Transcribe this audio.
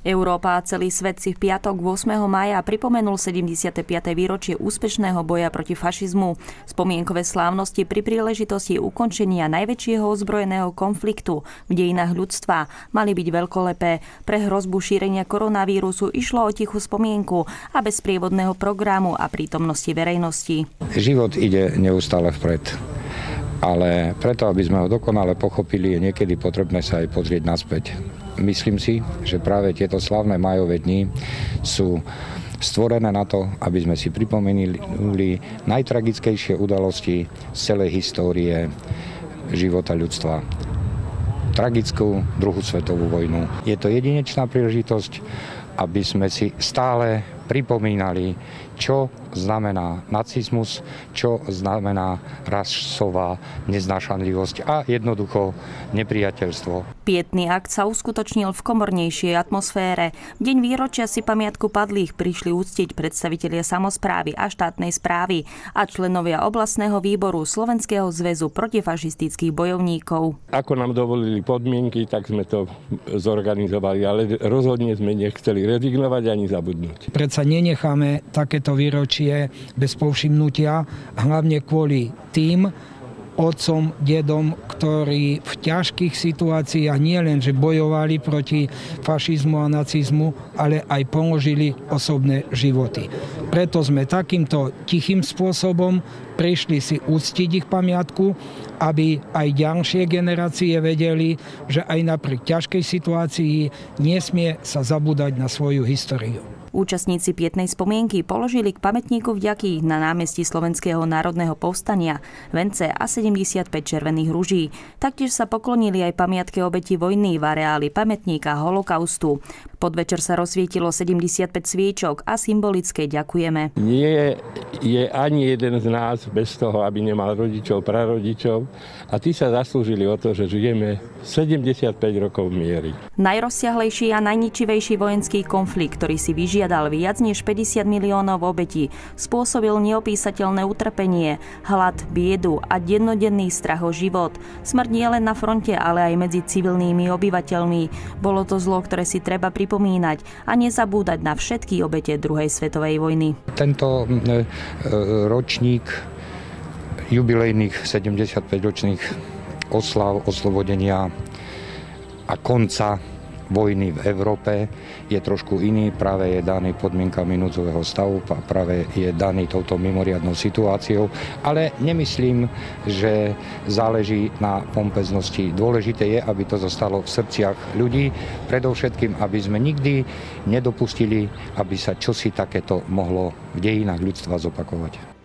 Európa a celý svet si v piatok 8. mája pripomenul 75. výročie úspešného boja proti fašizmu. Spomienkové slávnosti pri príležitosti ukončenia najväčšieho ozbrojeného konfliktu v dejinách ľudstva mali byť veľkolepé. Pre hrozbu šírenia koronavírusu išlo o tichú spomienku a bez sprievodného programu a prítomnosti verejnosti. Život ide neustále vpred. Ale preto, aby sme ho dokonale pochopili, je niekedy potrebné sa aj pozrieť naspäť. Myslím si, že práve tieto slávne májové dni sú stvorené na to, aby sme si pripomenuli najtragickejšie udalosti z celej histórie života ľudstva. Tragickú druhú svetovú vojnu. Je to jedinečná príležitosť, aby sme si stále pripomínali, čo znamená nacizmus, čo znamená rasová neznášanlivosť a jednoducho nepriateľstvo. Pietný akt sa uskutočnil v komornejšej atmosfére. V deň výročia si pamiatku padlých prišli uctiť predstavitelia samosprávy a štátnej správy a členovia oblastného výboru Slovenského zväzu protifašistických bojovníkov. Ako nám dovolili podmienky, tak sme to zorganizovali, ale rozhodne sme nechceli rezignovať ani zabudnúť. Predsa nenecháme takéto výročie bez povšimnutia, hlavne kvôli tým otcom, dedom, ktorí v ťažkých situáciách nielenže bojovali proti fašizmu a nacizmu, ale aj položili osobné životy. Preto sme takýmto tichým spôsobom prišli si uctiť ich pamiatku, aby aj ďalšie generácie vedeli, že aj napriek ťažkej situácii nesmie sa zabúdať na svoju históriu. Účastníci pietnej spomienky položili k pamätníku vďaky na námestí Slovenského národného povstania vence a 75 červených ruží. Taktiež sa poklonili aj pamiatke obeti vojny v areáli pamätníka holokaustu. Podvečer sa rozsvietilo 75 sviečok a symbolické ďakujeme. Nie je ani jeden z nás bez toho, aby nemal rodičov, prarodičov, a tí sa zaslúžili o to, že žijeme 75 rokov v miery. Najrozsiahlejší a najničivejší vojenský konflikt, ktorý si vyžiadal viac než 50 miliónov obetí, spôsobil neopísateľné utrpenie, hlad, biedu a dennodenný strach o život. Smrť nie len na fronte, ale aj medzi civilnými obyvateľmi. Bolo to zlo, ktoré si treba pripomínať a nezabúdať na všetky obete druhej svetovej vojny. Tento ročník jubilejných 75-ročných oslav oslobodenia a konca vojny v Európe je trošku iný, práve je daný podmienkami núdzového stavu, práve je daný touto mimoriadnou situáciou, ale nemyslím, že záleží na pompeznosti. Dôležité je, aby to zostalo v srdciach ľudí, predovšetkým, aby sme nikdy nedopustili, aby sa čosi takéto mohlo v dejinách ľudstva zopakovať.